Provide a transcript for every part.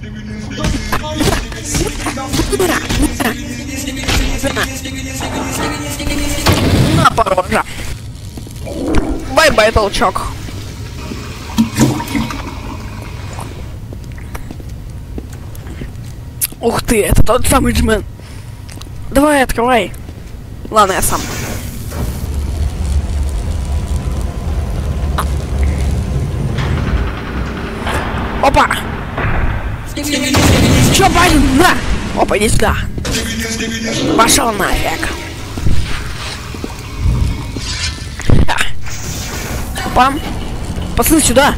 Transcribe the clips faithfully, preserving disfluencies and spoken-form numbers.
На, порожа. Бай-бай, толчок. Ух ты, это тот самый Джмен. Давай, открывай. Ладно, я сам. Опа! Чё, парень? На! Опа, иди сюда. Пошел нафиг. Опа. Пацаны, сюда.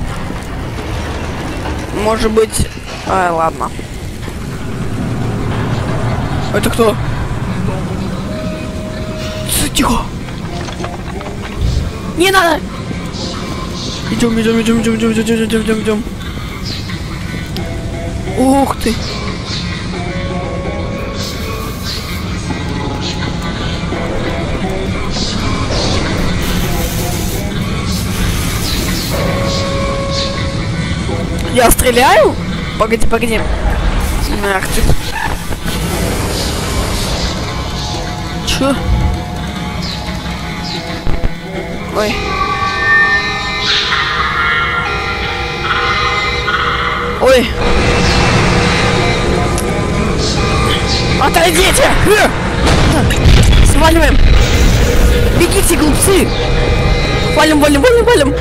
Может быть... Ай, ладно. Это кто? Тихо. Не надо. Идем, идем, идем, идем, идем, идем, идем, идем, идем. Ух ты. Я стреляю? Погоди, погоди. Ах ты. Чё? Ой. Ой. Отойдите! Сваливаем! Бегите, глупцы! Валим, валим, валим, валим!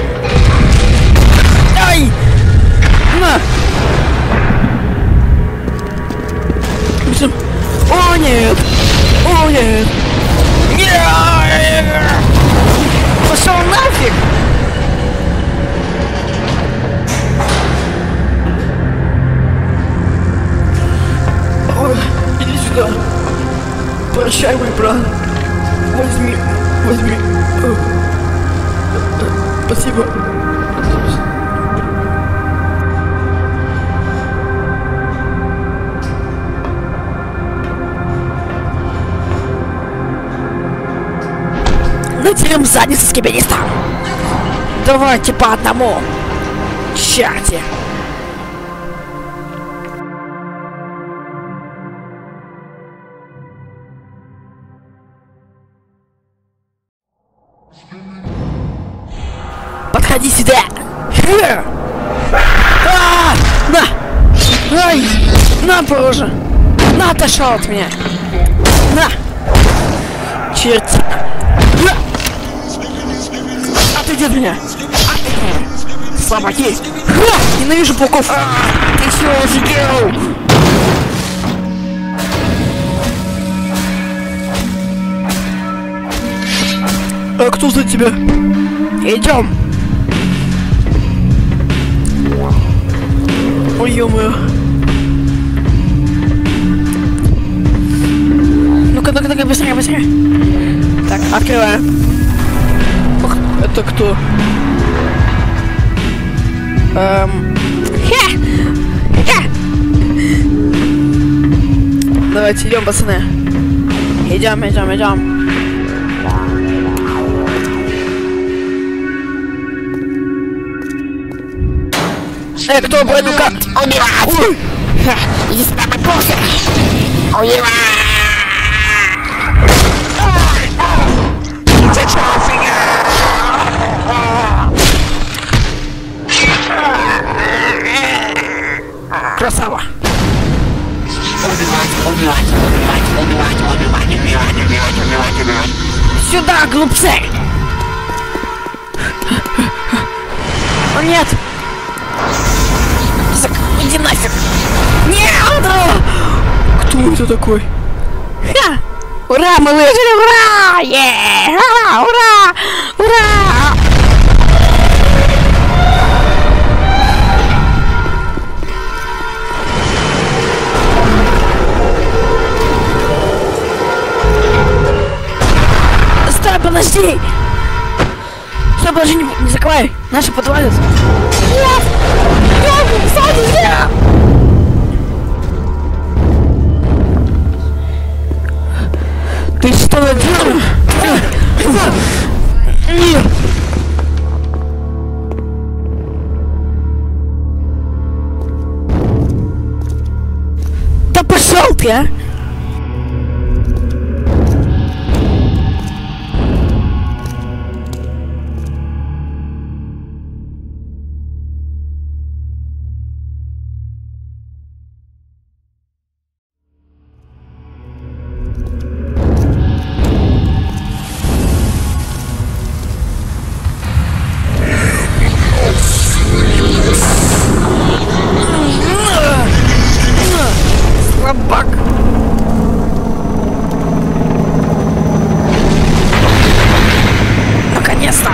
Ай! На! О, нет! О, нет! Нет! Пошел нафиг! Ой, иди сюда! Прощай, мой брат! Возьми, возьми! О, спасибо! Натерем задницу с киберистом. Давайте по одному. Черти. Подходи сюда. А, на. Ай. На, пороже. На, отошел от меня. На. Черти. На. Отойди от меня! Слабаки! Ха! Ненавижу пауков! А, ты чего офигел? А кто за тебя? Идем! Ой, ё-моё! Ну-ка, ну-ка, ну-ка, быстрее, быстрее! Так, открываем. Ох, это кто? Эм... Ха! Ха! Давайте идем, пацаны. Идем, идем, идем. Эй, кто пойду как? Убивать! Иди сюда, мой пофиг! Убивать! Красава! Сюда, глупцы! О, нет! Иди нафиг! Нет! Кто это такой? Ха! Ура, мы выжили! Ура! Е! Ура! Ура! Ура! Стой, подожди! Стой, подожди, не, не закрывай! Наши подвалят! Нет! Нет! Сзади, нет! Ты что наделал? Нет! ты, а? Слабак. Наконец-то.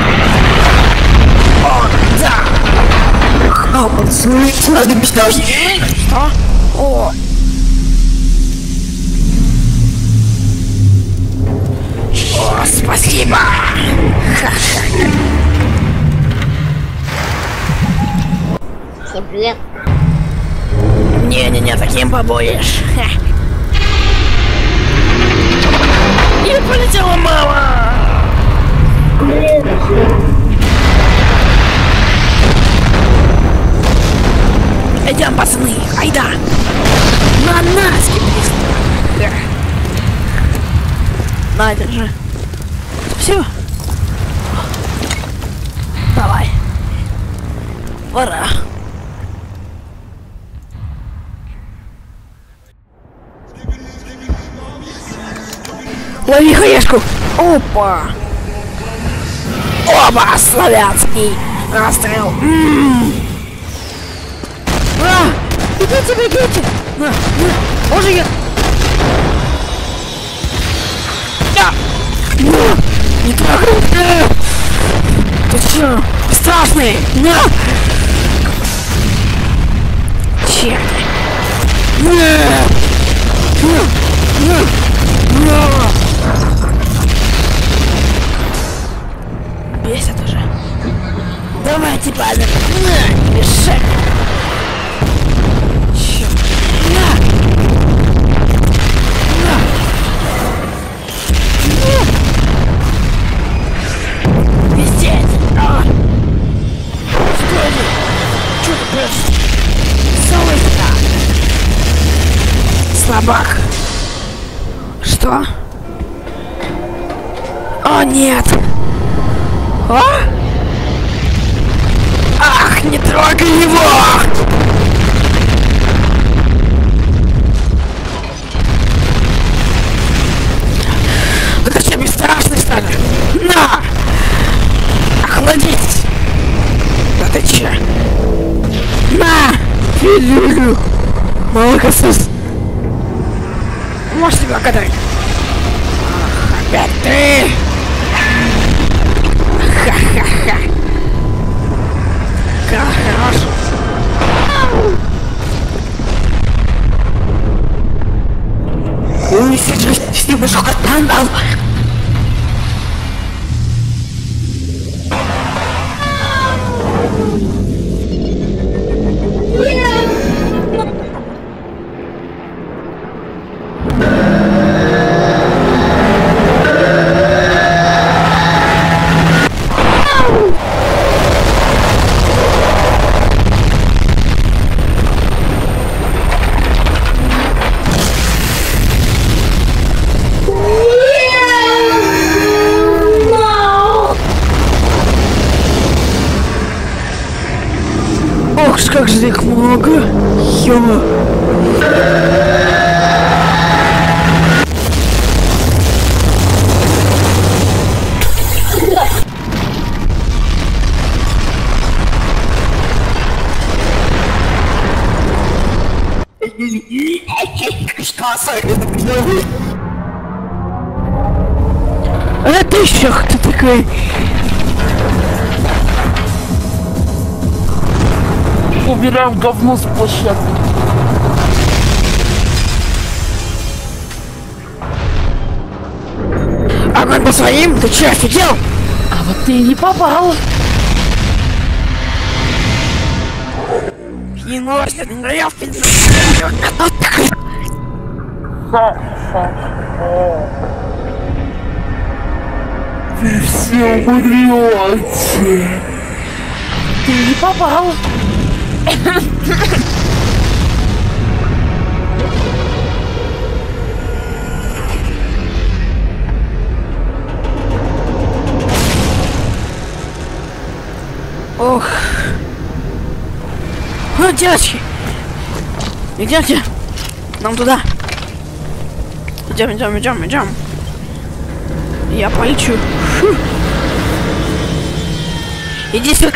О, да. О, пацаны, надо мечтать. Что? О. О, спасибо. Всем привет. Не-не-не, таким побоишь. И полетела мама. Идем, пацаны, айда. На нас, быстро. На, держи. Все. Давай. Пора. Лови хаешку! Опа! Оба! Славянский! Расстрел! М-м-м. А! Бегите, бегите! На, на! Боже, я... А! На! Не трогай! А! Ты чё? Страшный! На! Черт! На! На! На! На! Бесит уже. Давайте, падай. На, не мешай. Черт. На. На. На. Везде. А. Что это? Что ты просто? Совы сюда. Слабак. Что? О, нет. А? Ах, не трогай его! Да ты что, бесстрашный, что ли? На! Охладитесь! Да ты че? На! Филюлю! Молокосос! Можешь тебя катать? Ах, опять ты! Ха-ха-ха! Как хорошо! Ой, сейчас немножко скандал! Ох, как же их много! Ё! Что особенно? А ты еще кто такой? Убираем говно с площадки. Огонь по своим? Ты че, офигел? А вот ты и не попал. Клянусь, это не я в пизду. Вы все умрете. Ты не попал. Ну, девочки! Идемте! Нам туда! Идем, идем, идем, идем! Я полечу! Фу. Иди сюда!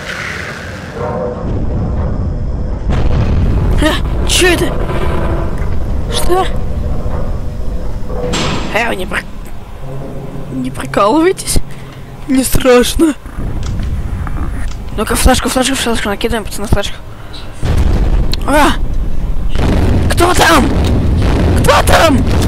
А, чё это? Что? Э, вы не, про... не прикалывайтесь? Не страшно. Ну-ка, флешку, флешку, флешку, накидаем, пацаны, флешку. А! Кто там? Кто там?